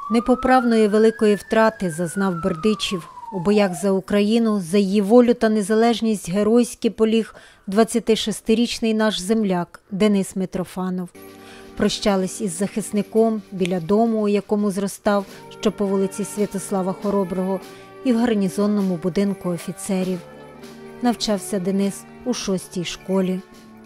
Непоправної великої втрати зазнав Бердичів. У боях за Україну, за її волю та незалежність геройськи поліг 26-річний наш земляк Денис Митрофанов. Прощались із захисником біля дому, у якому зростав, що по вулиці Святослава Хороброго, і в гарнізонному будинку офіцерів. Навчався Денис у 6-й школі.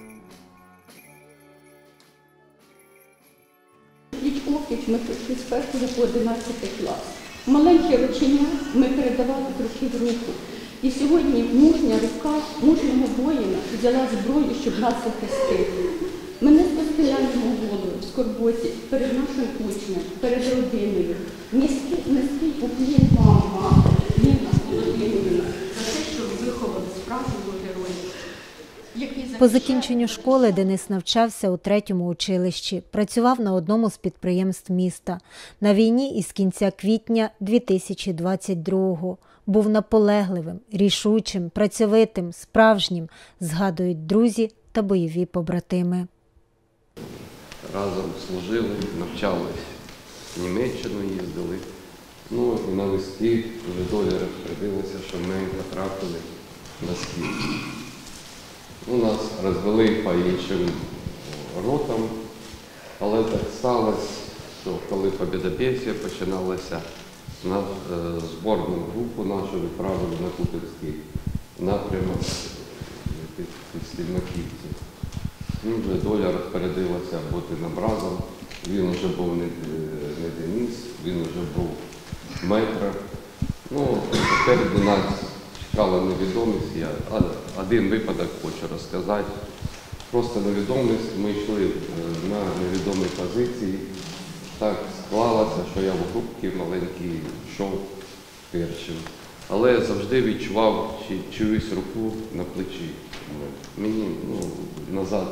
Пліч-опліч ми пройшли з 1 по 11 клас. Маленькі ручення ми передавали трохи в руку. І сьогодні мужня рука мужнього воїна взяла зброю, щоб нас захистити. Ми не спостерігаємо голову в скорботі перед нашим учнем, перед родиною. Низький уклін вам, мама, Ніна Володимирівна, за те, що ви виховали справжнього героя. По закінченню школи Денис навчався у 3-му училищі, працював на одному з підприємств міста. На війні із кінця квітня 2022-го. Був наполегливим, рішучим, працьовитим, справжнім, згадують друзі та бойові побратими. Разом служили, навчались, в Німеччину їздили. Ну і навесні вже доля розпорядилася, що ми потрапили на схід. У нас розвели по іншим ротам, але так сталося, що коли Побєдобєсія починалася, на зборну групу нашу відправили на Куп'янський напрямок під Стільмахівці. Вже доля розпорядилася бути нам разом. Він вже був не Денис, він вже був метр. Ну, тепер до нас чекала невідомість. Я один випадок хочу розказати. Просто невідомість. Ми йшли на невідомій позиції. Так склалося, що я в групці маленький йшов першим. Але завжди відчував чиюсь руку на плечі. Мені назад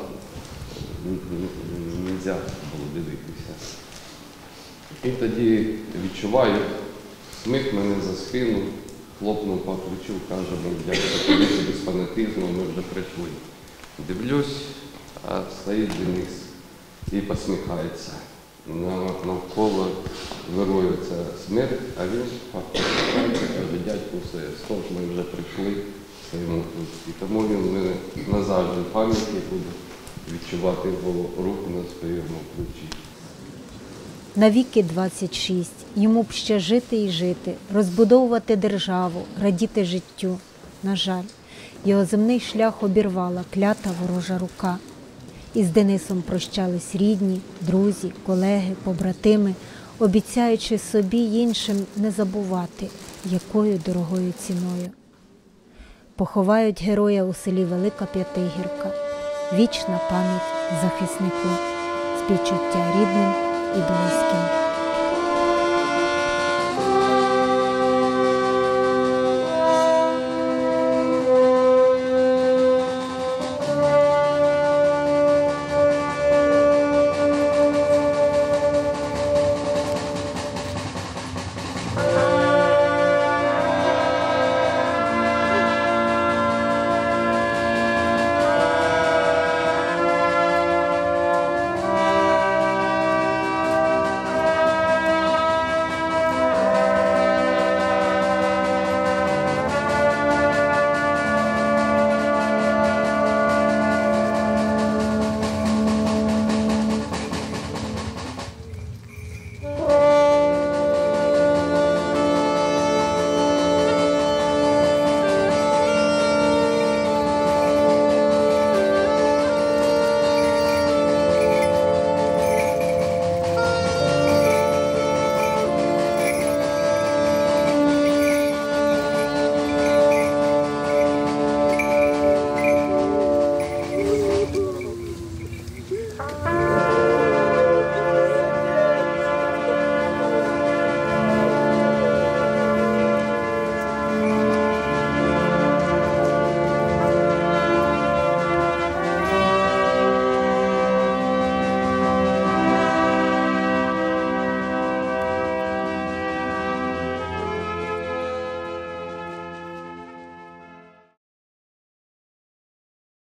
не можна було дивитися. І тоді відчуваю, смик мене за спину, хлопнув по плечу, каже, дякую без фанатизму, ми вже прийшли. Дивлюсь, а стоїть Денис і посміхається. Навколо вирується смерть, а він посміхається, каже, дядьку, все, скоро ми вже прийшли. І тому він мене назавжди в пам'яті буде відчувати його руку на своєму плечі. Навіки 26. Йому б ще жити і жити, розбудовувати державу, радіти життю. На жаль, його земний шлях обірвала клята ворожа рука. Із Денисом прощались рідні, друзі, колеги, побратими, обіцяючи собі й іншим не забувати, якою дорогою ціною. Поховають героя у селі Велика П'ятигірка. Вічна пам'ять захиснику, співчуття рідним і близьким.